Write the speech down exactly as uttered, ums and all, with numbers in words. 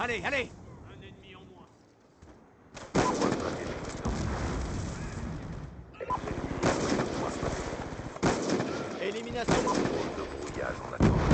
Allez, allez! Un ennemi en moins. Élimination. Drone de brouillage en attente.